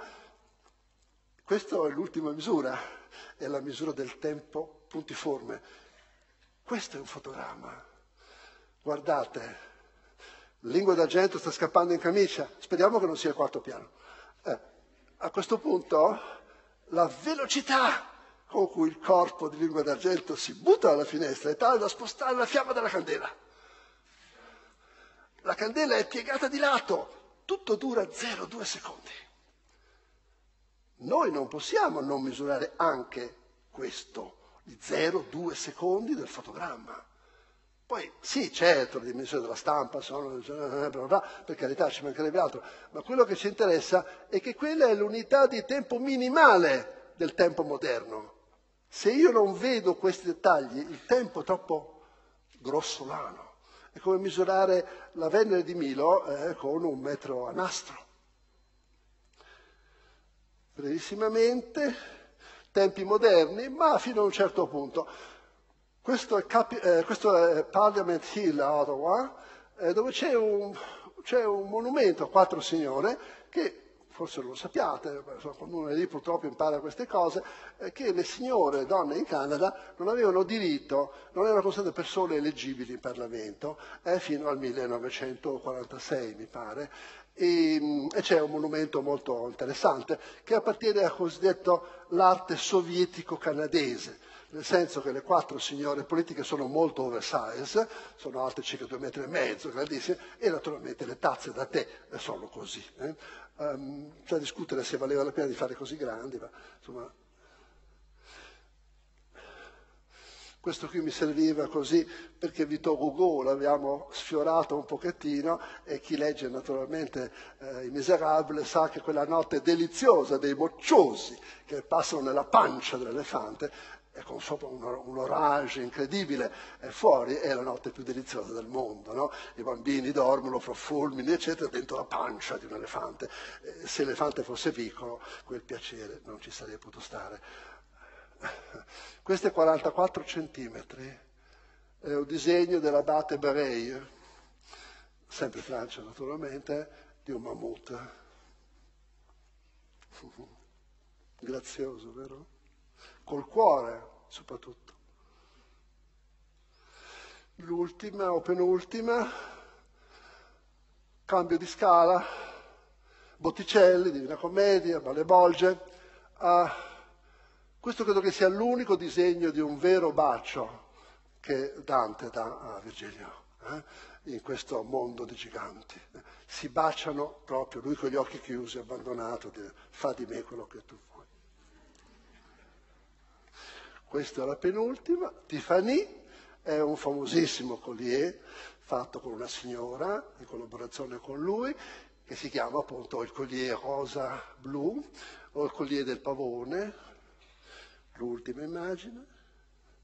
questa è l'ultima misura, è la misura del tempo puntiforme. Questo è un fotogramma. Guardate. Lingua d'Argento sta scappando in camicia, speriamo che non sia il quarto piano. Eh, a questo punto la velocità con cui il corpo di Lingua d'Argento si butta dalla finestra è tale da spostare la fiamma della candela. La candela è piegata di lato, tutto dura zero virgola due secondi. Noi non possiamo non misurare anche questo, i zero virgola due secondi del fotogramma. Poi sì, certo, le dimensioni della stampa sono, per carità ci mancherebbe altro, ma quello che ci interessa è che quella è l'unità di tempo minimale del tempo moderno. Se io non vedo questi dettagli, il tempo è troppo grossolano. È come misurare la Venere di Milo eh, con un metro a nastro. Brevissimamente, tempi moderni, ma fino a un certo punto. Questo è, Capi, eh, questo è Parliament Hill a Ottawa, eh, dove c'è un, c'è un monumento a quattro signore che, forse non lo sappiate, quando uno è lì purtroppo impara queste cose, eh, che le signore donne in Canada non avevano diritto, non erano considerate persone eleggibili in Parlamento eh, fino al millenovecentoquarantasei, mi pare. E, e c'è un monumento molto interessante che appartiene al cosiddetto l'arte sovietico-canadese, nel senso che le quattro signore politiche sono molto oversize, sono alte circa due metri e mezzo, grandissime, e naturalmente le tazze da tè sono così. Eh. Um, c'è da discutere se valeva la pena di fare così grandi, ma insomma... Questo qui mi serviva così perché Victor Hugo l'abbiamo sfiorato un pochettino e chi legge naturalmente eh, I Misérables sa che quella notte deliziosa dei mocciosi che passano nella pancia dell'elefante e con sopra un, un orage incredibile e fuori è la notte più deliziosa del mondo, no? I bambini dormono fra fulmini eccetera dentro la pancia di un elefante. Eh, se l'elefante fosse piccolo quel piacere non ci sarebbe potuto stare. Questi quarantaquattro centimetri è un disegno dell'abate Bareil, sempre Francia naturalmente, di un mammut. Grazioso, vero? Col cuore, soprattutto. L'ultima o penultima, cambio di scala, Botticelli, Divina Commedia, Malebolge. Ah, questo credo che sia l'unico disegno di un vero bacio che Dante dà a Virgilio, eh? In questo mondo di giganti. Si baciano proprio, lui con gli occhi chiusi, abbandonato, dice, fa di me quello che tu vuoi. Questa è la penultima. Tiffany è un famosissimo collier fatto con una signora, in collaborazione con lui, che si chiama appunto il collier rosa blu o il collier del pavone. L'ultima immagine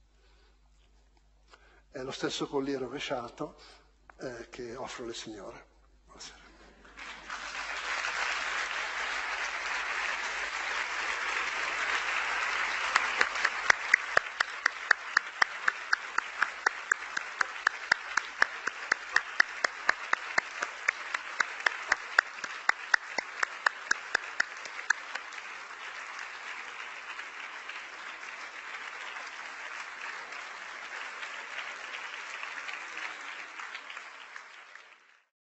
è lo stesso collier rovesciato eh, che offro alle signore.